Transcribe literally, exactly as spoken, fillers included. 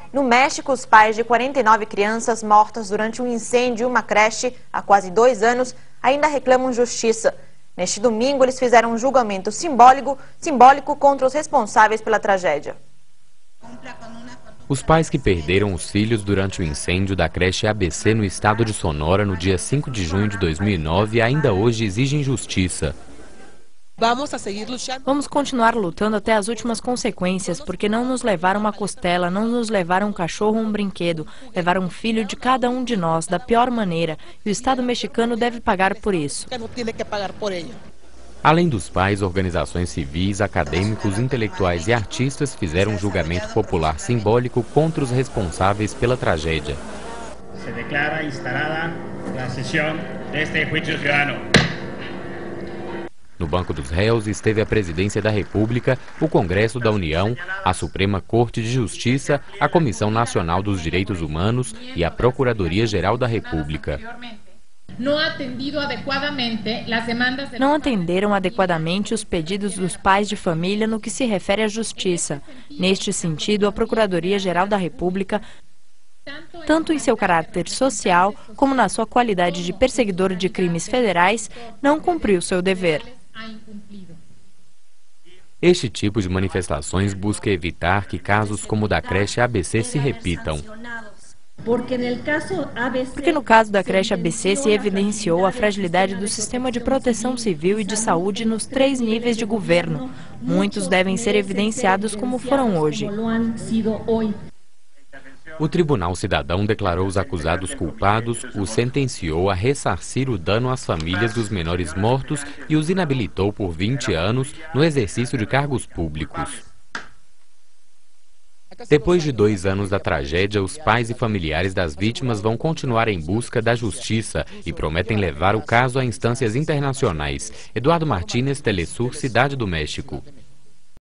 No México, os pais de quarenta e nove crianças mortas durante um incêndio em uma creche há quase dois anos ainda reclamam justiça. Neste domingo, eles fizeram um julgamento simbólico, simbólico contra os responsáveis pela tragédia. Os pais que perderam os filhos durante o incêndio da creche A B C no estado de Sonora no dia cinco de junho de dois mil e nove ainda hoje exigem justiça. Vamos continuar lutando até as últimas consequências, porque não nos levaram uma costela, não nos levaram um cachorro ou um brinquedo, levaram um filho de cada um de nós, da pior maneira, e o Estado mexicano deve pagar por isso. Além dos pais, organizações civis, acadêmicos, intelectuais e artistas fizeram um julgamento popular simbólico contra os responsáveis pela tragédia. Se declara instalada a sessão deste juízo ciudadano. No banco dos réus esteve a Presidência da República, o Congresso da União, a Suprema Corte de Justiça, a Comissão Nacional dos Direitos Humanos e a Procuradoria-Geral da República. Não atenderam adequadamente os pedidos dos pais de família no que se refere à justiça. Neste sentido, a Procuradoria-Geral da República, tanto em seu caráter social como na sua qualidade de perseguidor de crimes federais, não cumpriu seu dever. Este tipo de manifestações busca evitar que casos como o da creche A B C se repitam. Porque no caso da creche A B C se evidenciou a fragilidade do sistema de proteção civil e de saúde nos três níveis de governo. Muitos devem ser evidenciados como foram hoje. O Tribunal Cidadão declarou os acusados culpados, os sentenciou a ressarcir o dano às famílias dos menores mortos e os inabilitou por vinte anos no exercício de cargos públicos. Depois de dois anos da tragédia, os pais e familiares das vítimas vão continuar em busca da justiça e prometem levar o caso a instâncias internacionais. Eduardo Martínez, Telesur, Cidade do México.